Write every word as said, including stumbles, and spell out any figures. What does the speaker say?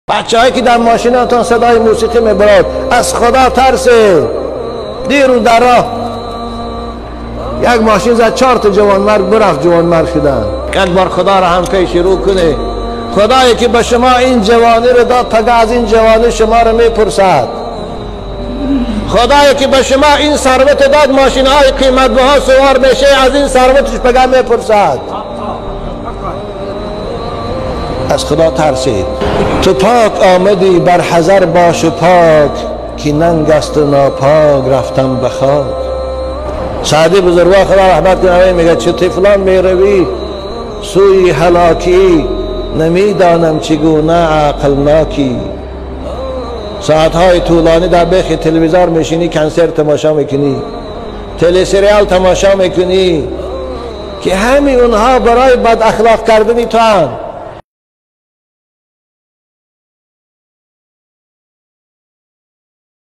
بچه هایی که در ماشینتان صدای موسیقی میبرد از خدا ترسید. دیروز در راه یک ماشین زد، چهار تا جوانمرد برفت، جوانمرد شدن. یک بار خدا را هم که شروع کنه. خدایی که به شما این جوانی رو داد تا از این جوانی شما رو میپرسد. خدایی که به شما این ثروت داد، ماشین های قیمت بها سوار بشه، از این ثروتش بگه میپرسد. از خدا ترسید. تو پاک آمدی بر حذر باش و پاک، که ننگ است و ناپاک رفتم به خاک. سعدی بزرگوار خدا رحمت کنه میگه چه طفلان میروی سوی هلاکی، نمیدانم چگونه عقلناکی. ساعتهای طولانی در بیخ تلویزیون میشینی، کنسرت تماشا میکنی، تلی سریال تماشا میکنی که همین اونها برای بد اخلاق کردنی تو هم.